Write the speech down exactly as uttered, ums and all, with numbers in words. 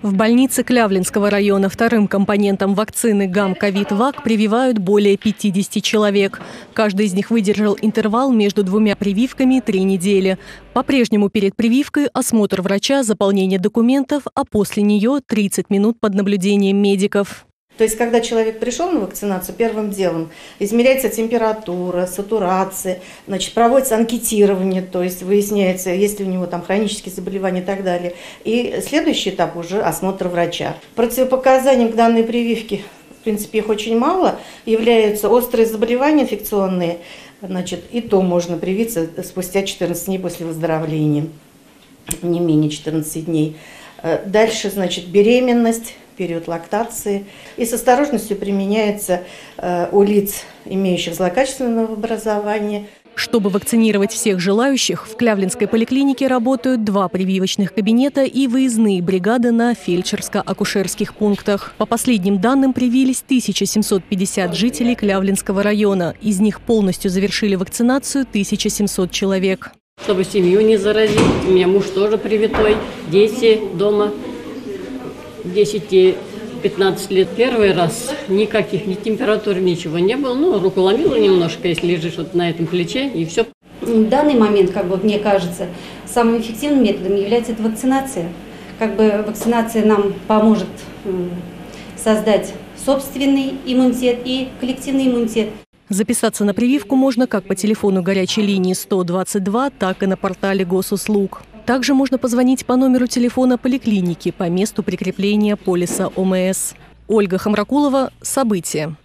В больнице Клявлинского района вторым компонентом вакцины ГАМ-ковид-ВАК прививают более пятидесяти человек. Каждый из них выдержал интервал между двумя прививками три недели. По-прежнему перед прививкой осмотр врача, заполнение документов, а после нее тридцать минут под наблюдением медиков. То есть, когда человек пришел на вакцинацию, первым делом измеряется температура, сатурация, значит, проводится анкетирование, то есть выясняется, есть ли у него там хронические заболевания и так далее. И следующий этап уже осмотр врача. Противопоказанием к данной прививке, в принципе, их очень мало, являются острые заболевания инфекционные, значит, и то можно привиться спустя четырнадцать дней после выздоровления, не менее четырнадцати дней. Дальше, значит, беременность, период лактации. И с осторожностью применяется э, у лиц, имеющих злокачественное образование. Чтобы вакцинировать всех желающих, в Клявлинской поликлинике работают два прививочных кабинета и выездные бригады на фельдшерско-акушерских пунктах. По последним данным, привились тысяча семьсот пятьдесят жителей Клявлинского района. Из них полностью завершили вакцинацию тысяча семьсот человек. Чтобы семью не заразить. У меня муж тоже привитой, дети дома. десять-пятнадцать лет. Первый раз никаких, ни температуры, ничего не было. Ну, руку ломила немножко, если лежишь вот на этом плече, и все. В данный момент, как бы, мне кажется, самым эффективным методом является это вакцинация. Как бы вакцинация нам поможет создать собственный иммунитет и коллективный иммунитет. Записаться на прививку можно как по телефону горячей линии сто двадцать два, так и на портале госуслуг. Также можно позвонить по номеру телефона поликлиники по месту прикрепления полиса ОМС. Ольга Хамракулова. События.